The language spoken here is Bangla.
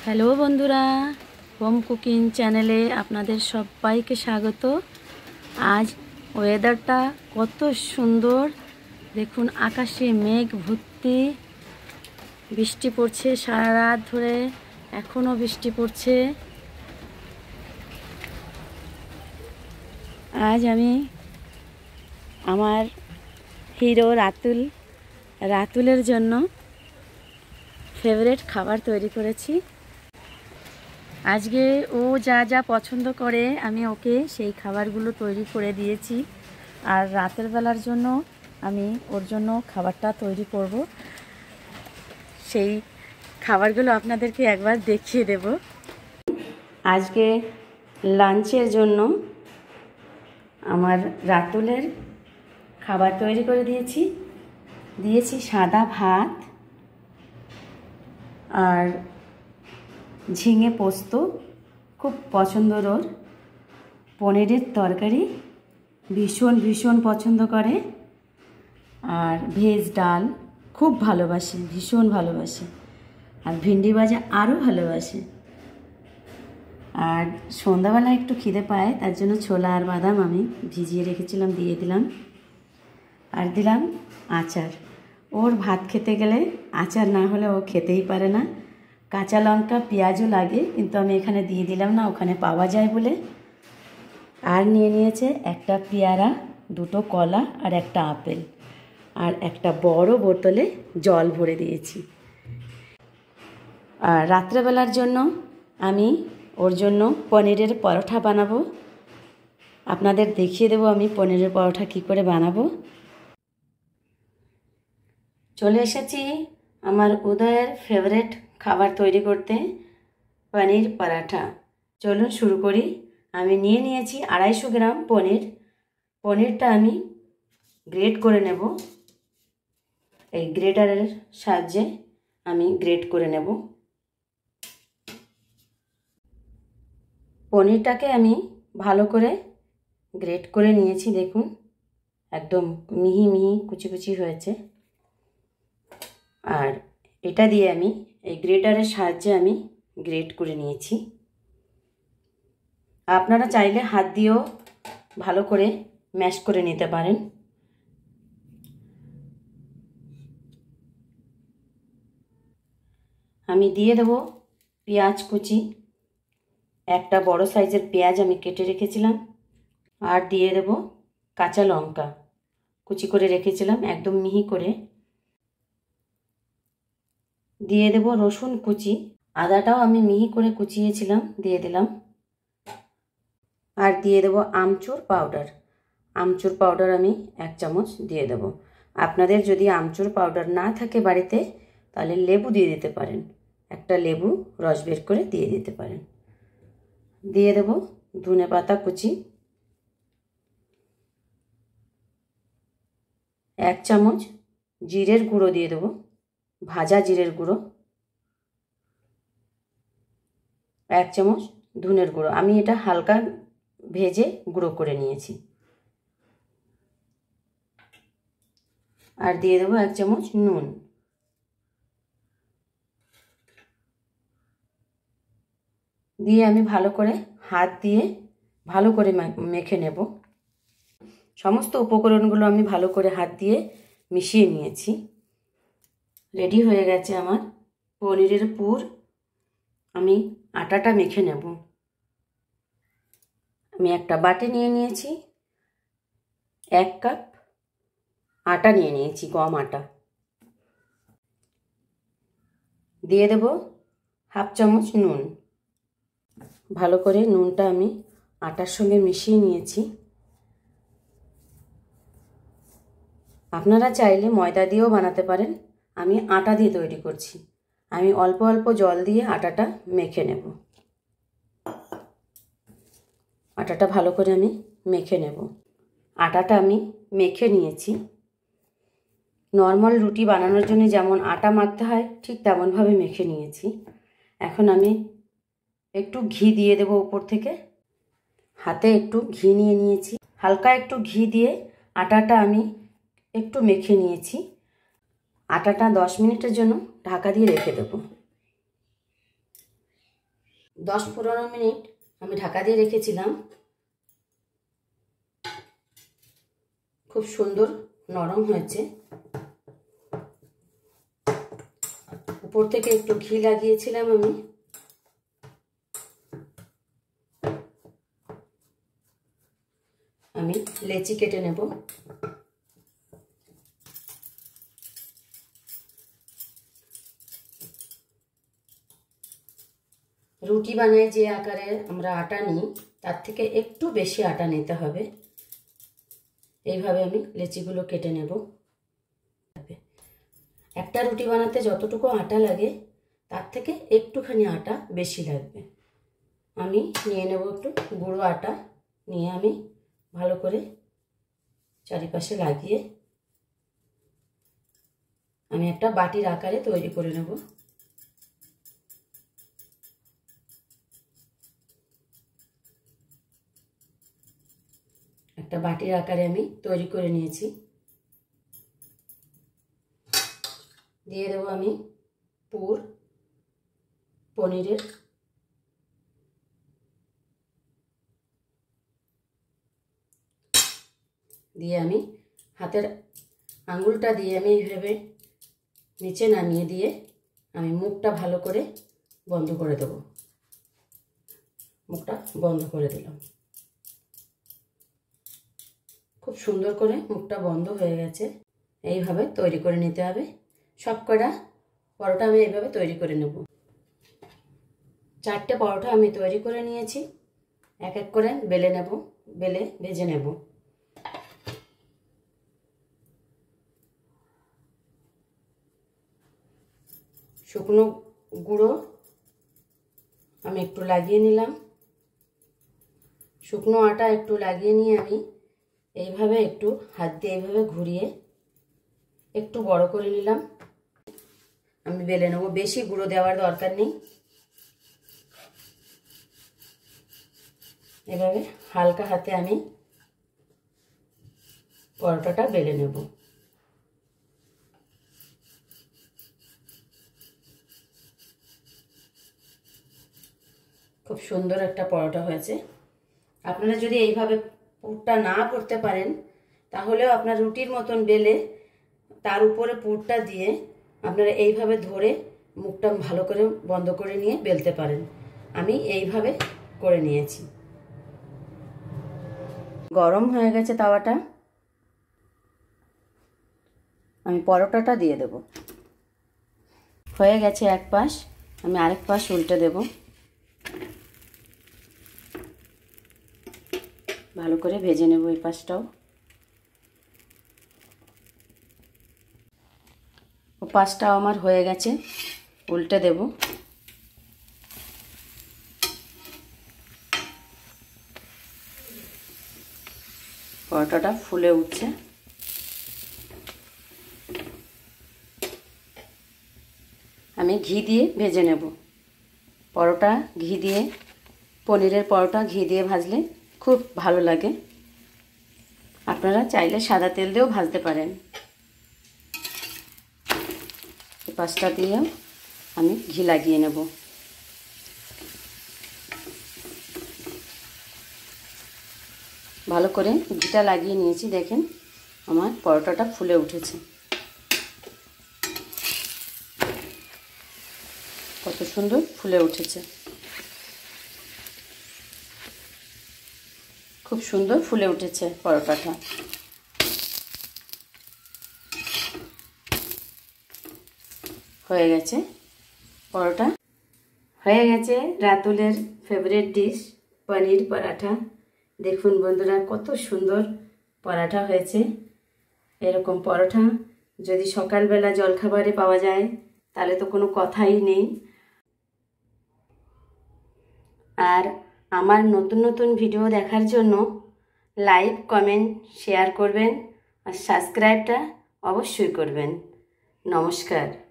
হ্যালো বন্ধুরা, হোম কুকিং চ্যানেলে আপনাদের সবাইকে স্বাগত। আজ ওয়েদারটা কত সুন্দর দেখুন, আকাশে মেঘ ভর্তি, বৃষ্টি পড়ছে সারা রাত ধরে, এখনও বৃষ্টি পড়ছে। আজ আমি আমার হিরো রাতুলের জন্য ফেভারিট খাবার তৈরি করেছি। আজকে ও যা যা পছন্দ করে আমি ওকে সেই খাবারগুলো তৈরি করে দিয়েছি, আর রাতের বেলার জন্য আমি ওর জন্য খাবারটা তৈরি করব। সেই খাবারগুলো আপনাদেরকে একবার দেখিয়ে দেব। আজকে লাঞ্চের জন্য আমার রাতুলের খাবার তৈরি করে দিয়েছি সাদা ভাত আর ঝিঙে পোস্ত, খুব পছন্দর ওর। পনিরের তরকারি ভীষণ পছন্দ করে, আর ভেজ ডাল খুব ভালোবাসে, ভীষণ ভালোবাসে, আর ভিন্ডি ভাজা আরও ভালোবাসে। আর সন্ধ্যাবেলা একটু খিদে পায়, তার জন্য ছোলা আর বাদাম আমি ভিজিয়ে রেখেছিলাম, দিয়ে দিলাম। আর দিলাম আচার। ওর ভাত খেতে গেলে আচার না হলে ও খেতেই পারে না। কাঁচা লঙ্কা পেঁয়াজও লাগে, কিন্তু আমি এখানে দিয়ে দিলাম না, ওখানে পাওয়া যায় বলে। আর নিয়েছে একটা পেয়ারা, দুটো কলা আর একটা আপেল, আর একটা বড় বোতলে জল ভরে দিয়েছি। আর রাত্রেবেলার জন্য আমি ওর জন্য পনিরের পরোটা বানাবো। আপনাদের দেখিয়ে দেবো আমি পনিরের পরোটা কী করে বানাবো। চলে এসেছি আমার উদয়ের ফেভারিট খাবার তৈরি করতে, পনির পরাঠা। চলুন শুরু করি। আমি নিয়েছি 250 গ্রাম পনিরটা আমি গ্রেট করে নেব। এই গ্রেটারের সাহায্যে আমি গ্রেট করে নেব। পনিরটাকে আমি ভালো করে গ্রেট করে নিয়েছি, দেখুন একদম মিহি মিহি কুচি কুচি হয়েছে। আর এটা দিয়ে আমি এই গ্রেটারের সাহায্যে আমি গ্রেট করে নিয়েছি। আপনারা চাইলে হাত দিয়েও ভালো করে ম্যাশ করে নিতে পারেন। আমি দিয়ে দেব পেঁয়াজ কুচি, একটা বড় সাইজের পেঁয়াজ আমি কেটে রেখেছিলাম। আর দিয়ে দেব কাঁচা লঙ্কা কুচি করে রেখেছিলাম একদম মিহি করে। দিয়ে দেব রসুন কুচি, আদাটাও আমি মিহি করে কুচিয়েছিলাম, দিয়ে দিলাম। আর দিয়ে দেব আমচুর পাউডার আমি 1 চামচ দিয়ে দেব। আপনাদের যদি আমচুর পাউডার না থাকে বাড়িতে, তাহলে লেবু দিয়ে দিতে পারেন, একটা লেবু রস বের করে দিয়ে দিতে পারেন। দিয়ে দেব ধনেপাতা কুচি, 1 চামচ জিরের গুঁড়ো দিয়ে দেব, ভাজা জিরের গুঁড়ো, 1 চামচ ধনের গুঁড়ো, আমি এটা হালকা ভেজে গুঁড়ো করে নিয়েছি। আর দিয়ে দেবো 1 চামচ নুন। দিয়ে আমি ভালো করে হাত দিয়ে ভালো করে মেখে নেব। সমস্ত উপকরণগুলো আমি ভালো করে হাত দিয়ে মিশিয়ে নিয়েছি। রেডি হয়ে গেছে আমার পনিরের পুর। আমি আটাটা মেখে নেব। আমি একটা বাটি নিয়ে নিয়েছি, 1 কাপ আটা নিয়ে নিয়েছি, গম আটা। দিয়ে দেব 1/2 চামচ নুন। ভালো করে নুনটা আমি আটার সঙ্গে মিশিয়ে নিয়েছি। আপনারা চাইলে ময়দা দিয়েও বানাতে পারেন, আমি আটা দিয়ে তৈরি করছি। আমি অল্প অল্প জল দিয়ে আটাটা মেখে নেব। আটাটা ভালো করে আমি মেখে নেব। আটাটা আমি মেখে নিয়েছি। নর্মাল রুটি বানানোর জন্য যেমন আটা মাখতে হয়, ঠিক তেমনভাবে মেখে নিয়েছি। এখন আমি একটু ঘি দিয়ে দেব উপর থেকে। হাতে একটু ঘি নিয়ে নিয়েছি, হালকা একটু ঘি দিয়ে আটাটা আমি একটু মেখে নিয়েছি। আটাটা 10 মিনিটের জন্য ঢাকা দিয়ে রেখে দেব। 10-15 মিনিট আমি ঢাকা দিয়ে রেখেছিলাম। খুব সুন্দর নরম হয়েছে। উপর থেকে একটু ঘি লাগিয়েছিলাম আমি। আমি লেচি কেটে নেব। রুটি বানাই যে আকারে আমরা আটা নিই তার থেকে একটু বেশি আটা নিতে হবে। এইভাবে আমি লেচিগুলো কেটে নেব। একটা রুটি বানাতে যতটুকু আটা লাগে তার থেকে একটুখানি আটা বেশি লাগবে। আমি নিয়ে নেব একটু গুঁড়ো আটা, নিয়ে আমি ভালো করে চারিপাশে লাগিয়ে আমি একটা বাটির আকারে তৈরি করে নেব। একটা বাটির আকারে আমি তৈরি করে নিয়েছি। দিয়ে দেবো আমি পুর পনিরের। দিয়ে আমি হাতের আঙুলটা দিয়ে আমি এইভাবে নিচে নামিয়ে দিয়ে আমি মুখটা ভালো করে বন্ধ করে দেব। মুখটা বন্ধ করে দিলাম। খুব সুন্দর করে মুখটা বন্ধ হয়ে গেছে। এইভাবে তৈরি করে নিতে হবে। সব কটা পরোটা আমি এইভাবে তৈরি করে নেব। 4টে পরোটা আমি তৈরি করে নিয়েছি। এক এক করে বেলে নেব, বেলে ভেজে নেব। শুকনো গুঁড়ো আমি একটু লাগিয়ে নিলাম। শুকনো আটা একটু লাগিয়ে নিয়ে আমি এইভাবে একটু হাত দিয়ে এইভাবে ঘুরিয়ে একটু বড় করে নিলাম। আমি বেলে নেব, বেশি গুঁড়ো দেওয়ার দরকার নেই। এভাবে হালকা হাতে আমি পরোটাটা বেলে নেব। খুব সুন্দর একটা পরোটা হয়েছে। আপনারা যদি এইভাবে পুরটা না করতে পারেন তাহলেও আপনার রুটির মতন বেলে তার উপরে পুরটা দিয়ে আপনারা এইভাবে ধরে মুখটা ভালো করে বন্ধ করে নিয়ে বেলতে পারেন। আমি এইভাবে করে নিয়েছি। গরম হয়ে গেছে তাওয়াটা। আমি পরোটাটা দিয়ে দেব। হয়ে গেছে এক পাশ, আমি আরেক পাশ উল্টে দেব। ভালো করে ভেজে নেব এই পাশটাও। ও পাশটাও আমার হয়ে গেছে, উল্টে দেব। পরোটাটা ফুলে উঠছে। আমি ঘি দিয়ে ভেজে নেব। পরোটা ঘি দিয়ে, পনিরের পরোটা ঘি দিয়ে ভাজলে খুব ভালো লাগে। আপনারা চাইলে সাদা তেল দিয়েও ভাজতে পারেন। এই পাশটা দিয়েও আমি ঘি লাগিয়ে নেব। ভালো করে ঘিটা লাগিয়ে নিয়েছি। দেখেন আমার পরোটাটা ফুলে উঠেছে। কত সুন্দর ফুলে উঠেছে। খুব সুন্দর ফুলে উঠেছে পরোটাটা। হয়ে গেছে পরোটা। হয়ে গেছে রাতুলের ফেভারিট ডিশ পনির পরাঠা। দেখুন বন্ধুরা কত সুন্দর পরাঠা হয়েছে। এরকম পরোটা যদি সকালবেলা জলখাবারে পাওয়া যায় তাহলে তো কোনো কথাই নেই। আর আমার নতুন নতুন ভিডিও দেখার জন্য লাইক, কমেন্ট, শেয়ার করবেন আর সাবস্ক্রাইবটা অবশ্যই করবেন। নমস্কার।